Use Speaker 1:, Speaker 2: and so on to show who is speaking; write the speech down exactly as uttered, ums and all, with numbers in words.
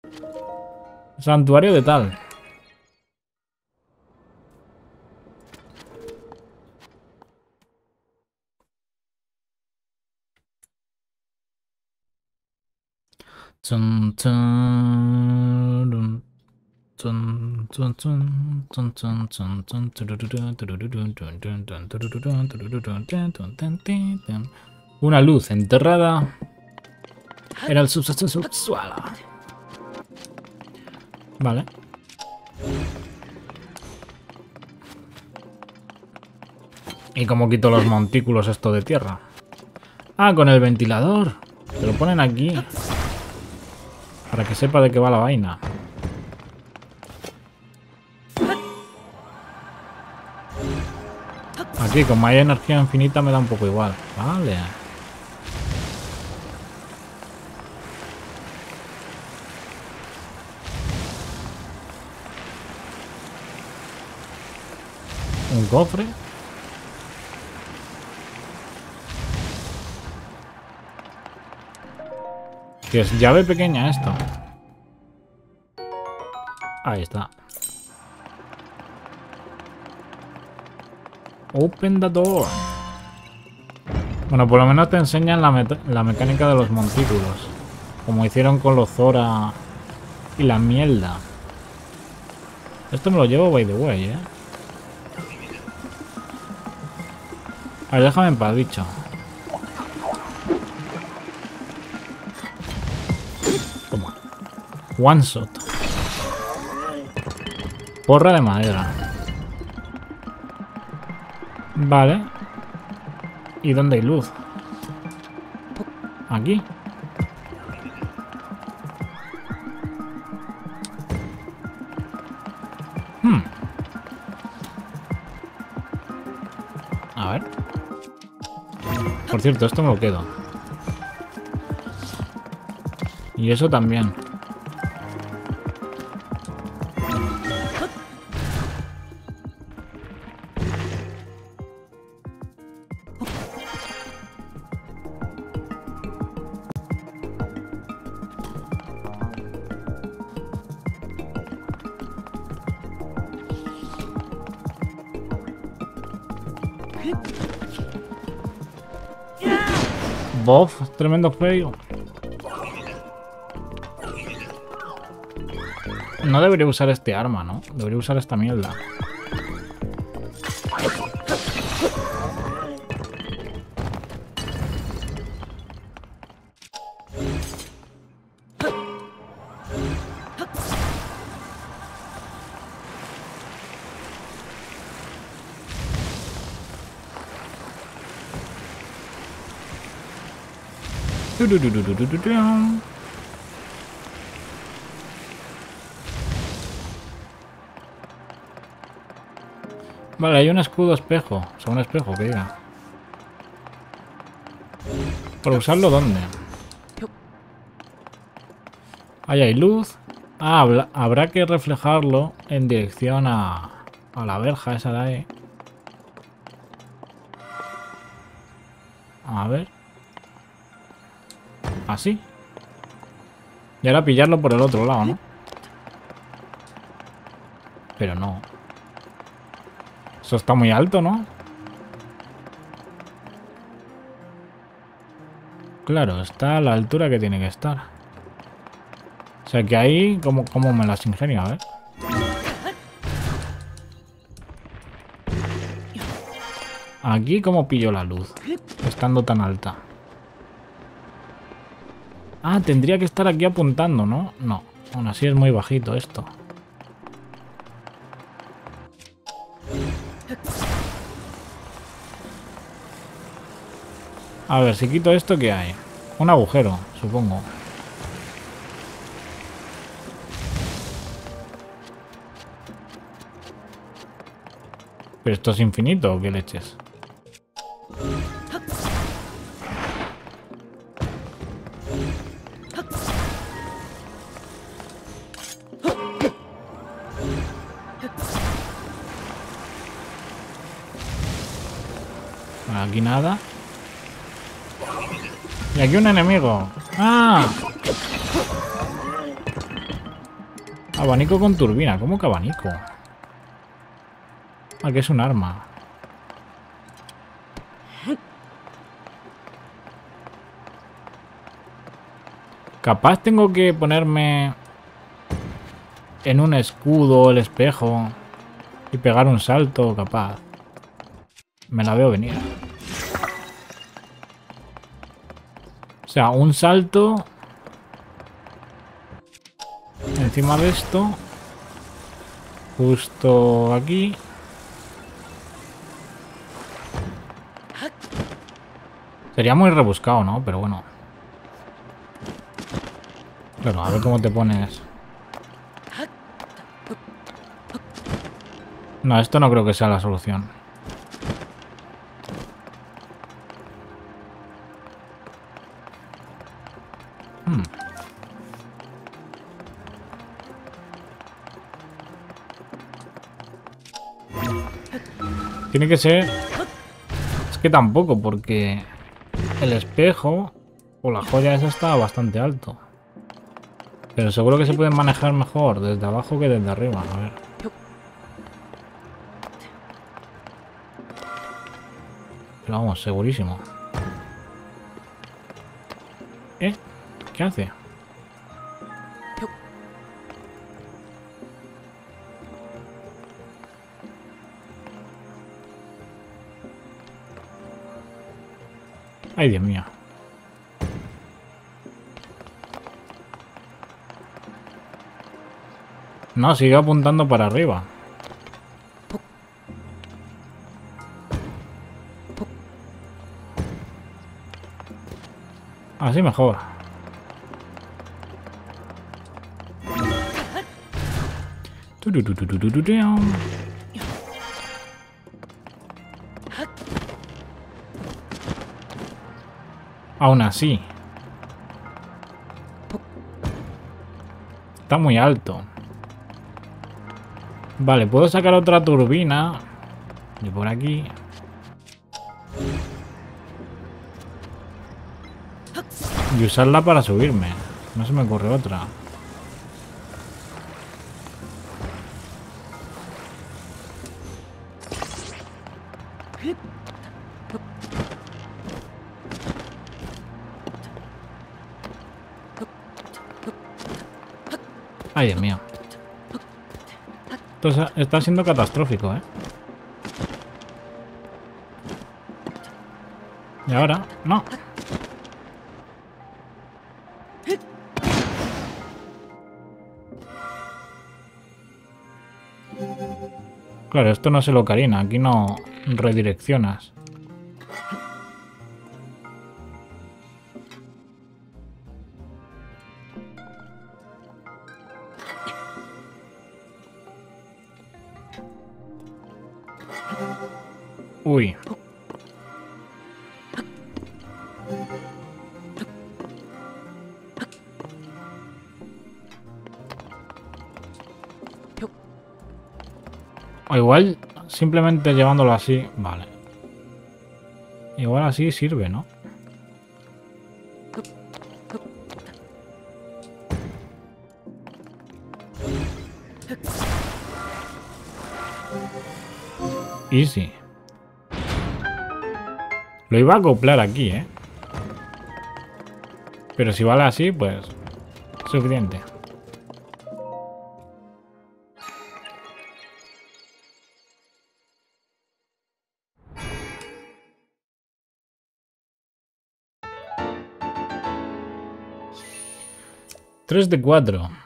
Speaker 1: Santuario de tal. Chun, chun, chun, chun, chun, chun, chun, chun, chun, tururú, tururú, tun, tun, tun, tun, tururú, tururú, tun, tun, tun, tun, tun, tun. Una luz enterrada en el subsuelo. Vale. ¿Y cómo quito los montículos esto de tierra? Ah, con el ventilador. Te lo ponen aquí. Para que sepa de qué va la vaina. Aquí, como hay energía infinita, me da un poco igual. Vale. Un cofre. Que es llave pequeña esto. Ahí está. Open the door. Bueno, por lo menos te enseñan la, la mecánica de los montículos. Como hicieron con los Zora y la mierda. Esto me lo llevo by the way, eh. A ver, déjame en paz, bicho. Toma. One shot. Porra de madera. Vale. ¿Y dónde hay luz? Aquí. Hmm. A ver. Por cierto, esto me lo quedo. Y eso también. Bob, tremendo feo. No debería usar este arma, ¿no? Debería usar esta mierda. Vale, hay un escudo espejo. O sea, un espejo que diga. ¿Para usarlo dónde? Ahí hay luz. Ah, habrá que reflejarlo en dirección a, a la verja esa de ahí. A ver. Así. Y ahora pillarlo por el otro lado, ¿no? Pero no. Eso está muy alto, ¿no? Claro, está a la altura que tiene que estar. O sea que ahí, ¿cómo, cómo me las ingenio? A ver. Aquí, ¿cómo pillo la luz? Estando tan alta. Ah, tendría que estar aquí apuntando, ¿no? No, aún así es muy bajito esto. A ver, si quito esto, ¿qué hay? Un agujero, supongo. ¿Pero esto es infinito o qué leches? Aquí nada. Y aquí un enemigo. ¡Ah! Abanico con turbina. ¿Cómo que abanico? Ah, que es un arma. Capaz tengo que ponerme en un escudo el espejo y pegar un salto, capaz. Me la veo venir. O sea, un salto encima de esto. Justo aquí. Sería muy rebuscado, ¿no? Pero bueno. Claro, a ver cómo te pones. No, esto no creo que sea la solución. Hmm. Tiene que ser... Es que tampoco, porque el espejo o la joya esa está bastante alto. Pero seguro que se pueden manejar mejor desde abajo que desde arriba. A ver. Pero vamos, segurísimo. ¿Eh? ¿Qué hace? Ay, Dios mío. No, sigue apuntando para arriba. Así mejor. Aún así. Está muy alto. Vale, puedo sacar otra turbina. Y por aquí. Y usarla para subirme. No se me ocurre otra. Ay, Dios mío. Esto está siendo catastrófico, ¿eh? Y ahora, no. Claro, esto no se lo carina. Aquí no redireccionas. Uy. O igual simplemente llevándolo así. Vale. Igual así sirve, ¿no? Easy. Lo iba a acoplar aquí, ¿eh? Pero si vale así, pues... suficiente. tres de cuatro.